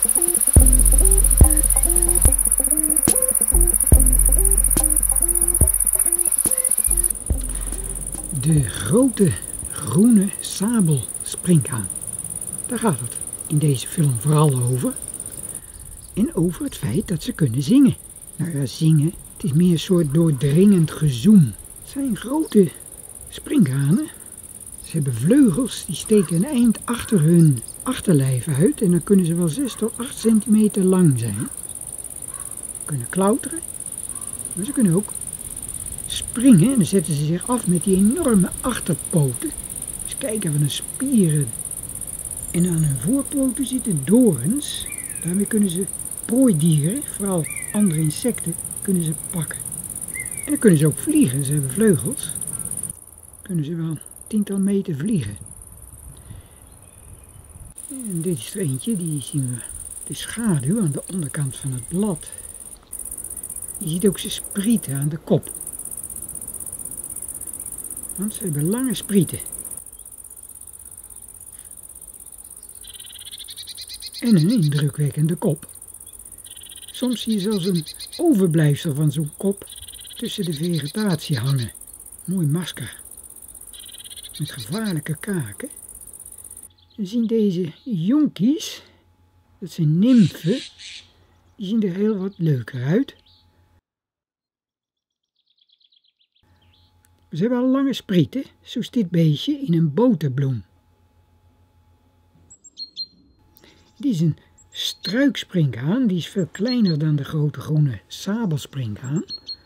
De grote groene sabelsprinkhaan. Daar gaat het in deze film vooral over. En over het feit dat ze kunnen zingen. Nou ja, zingen, het is meer een soort doordringend gezoem. Het zijn grote sprinkhanen. Ze hebben vleugels, die steken een eind achter hun achterlijf uit. En dan kunnen ze wel 6 tot 8 centimeter lang zijn. Ze kunnen klauteren, maar ze kunnen ook springen. En dan zetten ze zich af met die enorme achterpoten. Dus kijken van de spieren. En aan hun voorpoten zitten dorens. Daarmee kunnen ze prooidieren, vooral andere insecten, kunnen ze pakken. En dan kunnen ze ook vliegen. Ze hebben vleugels. Dan kunnen ze wel tiental meter vliegen. En dit is er eentje, die zien we de schaduw aan de onderkant van het blad. Je ziet ook zijn sprieten aan de kop. Want ze hebben lange sprieten. En een indrukwekkende kop. Soms zie je zelfs een overblijfsel van zo'n kop tussen de vegetatie hangen. Mooi masker. Met gevaarlijke kaken. We zien deze jonkies, dat zijn nymfen, die zien er heel wat leuker uit. Ze hebben al lange sprieten, zoals dit beestje in een boterbloem. Dit is een struiksprinkhaan, die is veel kleiner dan de grote groene sabelsprinkhaan.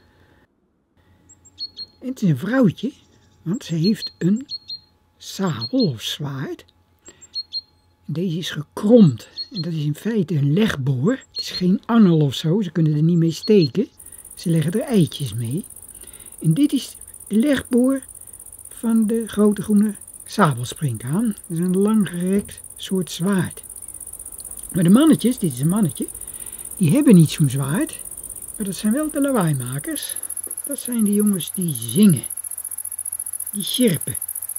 En het is een vrouwtje, want ze heeft een sabel of zwaard. Deze is gekromd en dat is in feite een legboor. Het is geen angel of zo, ze kunnen er niet mee steken. Ze leggen er eitjes mee. En dit is de legboor van de grote groene sabelsprinkhaan. Dat is een langgerekt soort zwaard. Maar de mannetjes, dit is een mannetje, die hebben niet zo'n zwaard. Maar dat zijn wel de lawaaimakers. Dat zijn de jongens die zingen. Die chirpen.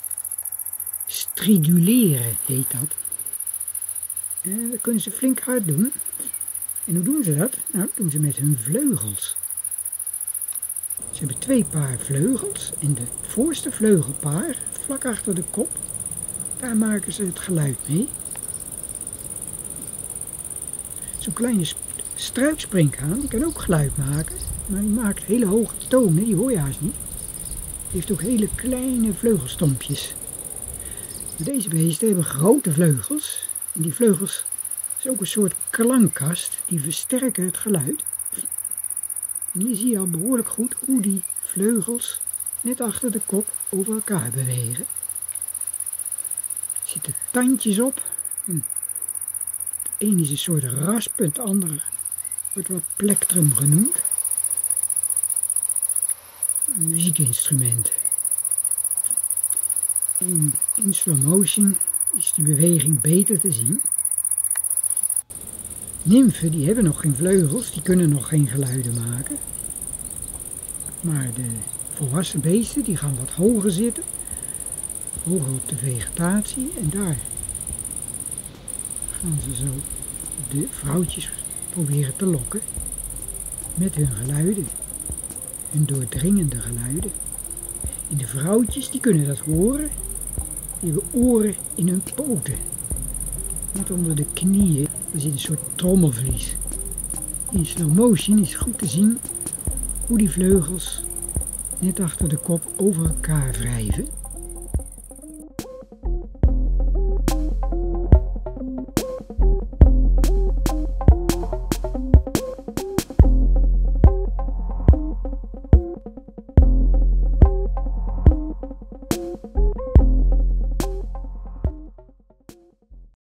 Striduleren heet dat. En dat kunnen ze flink hard doen. En hoe doen ze dat? Nou, dat doen ze met hun vleugels. Ze hebben 2 paar vleugels. En de voorste vleugelpaar, vlak achter de kop, daar maken ze het geluid mee. Zo'n kleine struiksprinkhaan, die kan ook geluid maken. Maar die maakt hele hoge tonen, die hoor je haast niet. Die heeft ook hele kleine vleugelstompjes. Maar deze beesten hebben grote vleugels. En die vleugels is ook een soort klankkast, die versterken het geluid. En hier zie je al behoorlijk goed hoe die vleugels net achter de kop over elkaar bewegen. Er zitten tandjes op. En het een is een soort rasp, het andere wordt wel plektrum genoemd. Een muziekinstrument. En in slow motion is die beweging beter te zien. Nymfen die hebben nog geen vleugels, die kunnen nog geen geluiden maken. Maar de volwassen beesten die gaan wat hoger zitten. Hoger op de vegetatie en daar gaan ze zo de vrouwtjes proberen te lokken. Met hun geluiden. Hun doordringende geluiden. En de vrouwtjes die kunnen dat horen. Die hebben oren in hun poten. Net onder de knieën, daar zit een soort trommelvlies. In slow motion is goed te zien hoe die vleugels net achter de kop over elkaar wrijven.